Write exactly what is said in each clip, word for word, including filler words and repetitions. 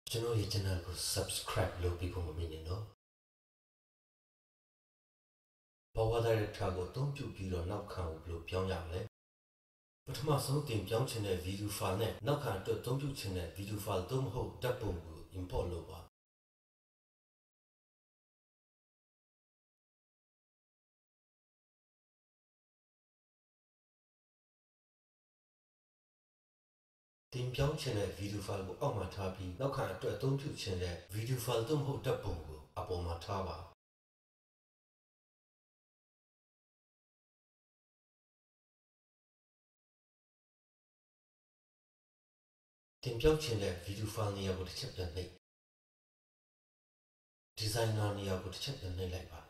ကျွန်တော်ရဲ့ channel ကို subscribe လုပ်ပြီးဖို့မမေ့နဲ့နော်ဘဝသားရဲ့ထားကိုအသုံးပြုပြီးတော့နောက်ခံကိုဘယ်လိုပြောင်းရမလဲပထမဆုံးတင်ပြောင်းခြင်းတဲ့ video file နဲ့နောက်ခံအတွက်အသုံးပြုခြင်းတဲ့ video file သို့မဟုတ်ဓာတ်ပုံကို import လုပ်ပါတင်ပြောင်းခြင်းတဲ့ video file ကိုအောက်မှာထားပြီးနောက်ခံအတွက်အသုံးပြုခြင်းတဲ့ video file သို့မဟုတ်ဓာတ်ပုံကိုအပေါ်မှာထားပါတင်ပြောင်းခြင်းတဲ့ video file နေရာကိုတစ်ချက်ပြန်နှိပ် designer နေရာကိုတစ်ချက်ပြန်နှိပ်လိုက်ပါ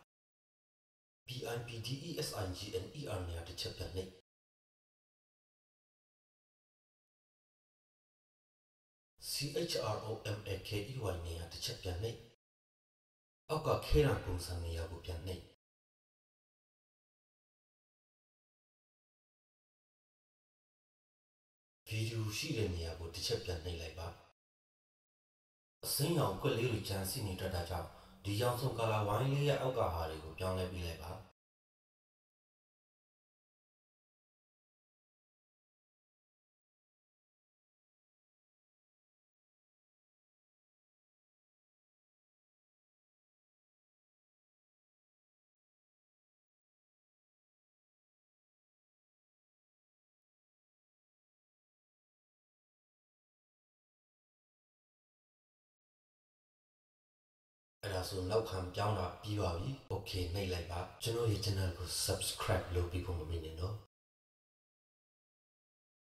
PIPDESIGNER နေရာတစ်ချက်ပြန်နှိပ်CHROMAKEY နေရာတစ်ချက်ပြန်နှိပ်အောက်ကခဲရံပုံစံနေရာကိုပြန်နှိပ်ဗီဒီယိုရှိတဲ့နေရာကိုတစ်ချက်ပြန်နှိပ်လိုက်ပါအစိမ်းရောင်ကွက်လေးတွေကျန်စီနေတတ်တာကြောင့်ဒီရောင်စုံကာလာဝိုင်းလေးရဲ့အောက်ကဟာတွေကိုပြောင်းလဲပေးလိုက်ပါအဲ့ဒါဆိုနောက်ခံပြောင်းတာပြီးပါပြီ okay နှိပ်လိုက်ပါကျွန်တော်ရဲ့ channel ကို subscribe လုပ်ပြီးဖို့မမေ့နဲ့နော်